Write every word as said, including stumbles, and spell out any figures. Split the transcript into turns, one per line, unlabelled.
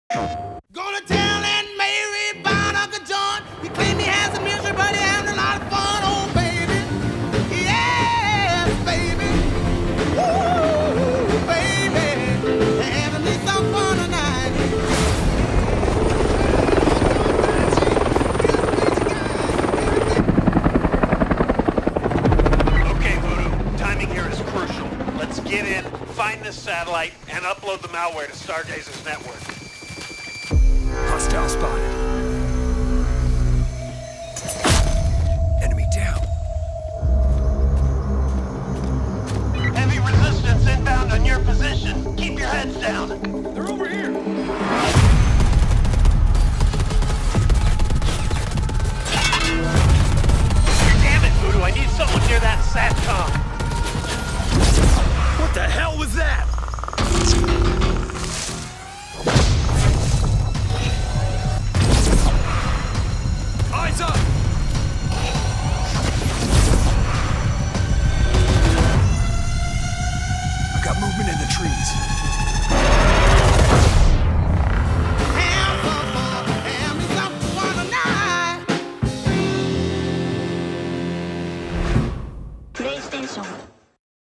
Gonna tell Aunt Mary about Uncle John. He claimed he has a misery, but he having a lot of fun. Oh, baby. Yes, baby. Ooh, baby. Having me some fun tonight.
Okay, Voodoo. Timing here is crucial. Let's get in, find this satellite, and upload the malware to Stargazer's network.
Hostile spotted. Enemy down.
Heavy resistance inbound on your position. Keep your heads down.
They're over here.
Damn it, Voodoo. I need someone near that SATCOM.
What the hell was that? Eyes up! I've got movement in the trees.